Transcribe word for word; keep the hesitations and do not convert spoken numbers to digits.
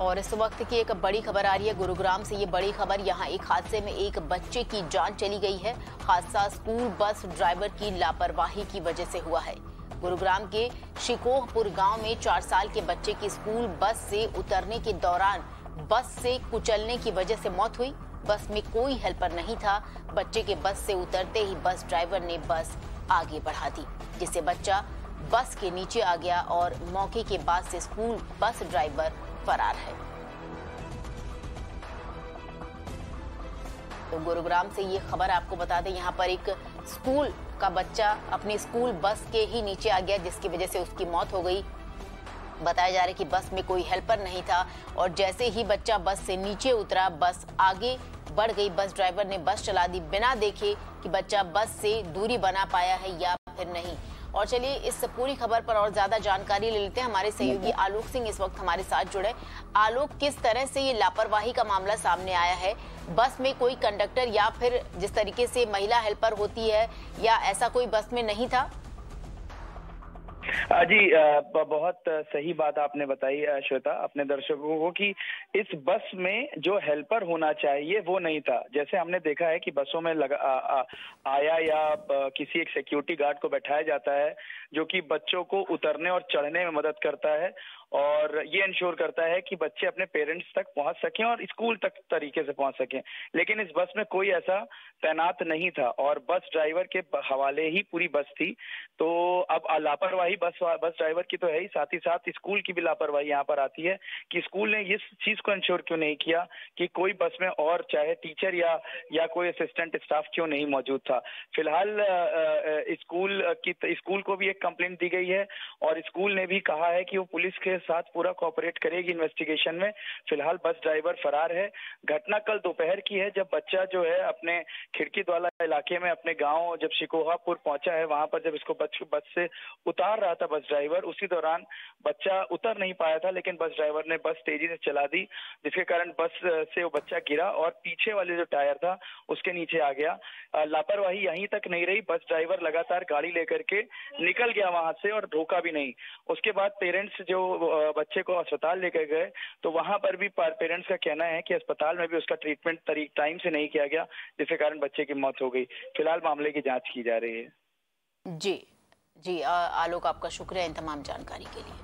और इस वक्त की एक बड़ी खबर आ रही है गुरुग्राम से। ये बड़ी खबर, यहाँ एक हादसे में एक बच्चे की जान चली गई है। हादसा स्कूल बस ड्राइवर की लापरवाही की वजह से हुआ है। गुरुग्राम के शिकोहपुर गांव में चार साल के बच्चे की स्कूल बस से उतरने के दौरान बस से कुचलने की वजह से मौत हुई। बस में कोई हेल्पर नहीं था। बच्चे के बस से उतरते ही बस ड्राइवर ने बस आगे बढ़ा दी, जिससे बच्चा बस के नीचे आ गया और मौके के बाद से स्कूल बस ड्राइवर फरार है। तो गुरुग्राम से ये खबर आपको बता दें, यहाँ पर एक स्कूल का बच्चा अपनी स्कूल बस के ही नीचे आ गया, जिसकी वजह से उसकी मौत हो गई। बताया जा रहा है कि बस में कोई हेल्पर नहीं था और जैसे ही बच्चा बस से नीचे उतरा, बस आगे बढ़ गई। बस ड्राइवर ने बस चला दी बिना देखे कि बच्चा बस से दूरी बना पाया है या फिर नहीं। और चलिए इस पूरी खबर पर और ज्यादा जानकारी ले लेते हैं। हमारे सहयोगी आलोक सिंह इस वक्त हमारे साथ जुड़े। आलोक, किस तरह से ये लापरवाही का मामला सामने आया है? बस में कोई कंडक्टर या फिर जिस तरीके से महिला हेल्पर होती है, या ऐसा कोई बस में नहीं था? जी, बहुत सही बात आपने बताई श्वेता अपने दर्शकों को कि इस बस में जो हेल्पर होना चाहिए वो नहीं था। जैसे हमने देखा है कि बसों में लगा आ, आ, आया या किसी एक सिक्योरिटी गार्ड को बैठाया जाता है जो कि बच्चों को उतरने और चढ़ने में मदद करता है और ये इंश्योर करता है कि बच्चे अपने पेरेंट्स तक पहुंच सकें और स्कूल तक तरीके से पहुंच सकें। लेकिन इस बस में कोई ऐसा तैनात नहीं था और बस ड्राइवर के हवाले ही पूरी बस थी। तो अब लापरवाही बस बस ड्राइवर की तो है ही, साथ ही साथ स्कूल की भी लापरवाही यहाँ पर आती है कि स्कूल ने इस चीज को इंश्योर क्यों नहीं किया कि कोई बस में और चाहे टीचर या या कोई असिस्टेंट स्टाफ क्यों नहीं मौजूद था। फिलहाल स्कूल की स्कूल को भी एक कंप्लेंट दी गई है और स्कूल ने भी कहा है कि वो पुलिस के साथ पूरा कोऑपरेट करेगी इन्वेस्टिगेशन में। फिलहाल बस ड्राइवर फरार है। घटना कल दोपहर की है, जब बच्चा जो है अपने खिड़की द्वाला इलाके में अपने गांव जब शिकोहापुर पहुंचा है, वहां पर जब इसको बस बस से उतार रहा था बस ड्राइवर, उसी दौरान बच्चा उतर नहीं पाया था, लेकिन बस ड्राइवर ने बस तेजी से चला दी, जिसके कारण बस से वो बच्चा गिरा और पीछे वाले जो टायर था उसके नीचे आ गया। लापरवाही यहीं तक नहीं रही, बस ड्राइवर लगातार गाड़ी लेकर के निकल गया वहां से और रोका भी नहीं। उसके बाद पेरेंट्स जो बच्चे को अस्पताल लेकर गए तो वहां पर भी पेरेंट्स का कहना है कि अस्पताल में भी उसका ट्रीटमेंट तरीक टाइम से नहीं किया गया, जिसके कारण बच्चे की मौत हो गई। फिलहाल मामले की जांच की जा रही है। जी जी आलोक, आपका शुक्रिया इन तमाम जानकारी के लिए।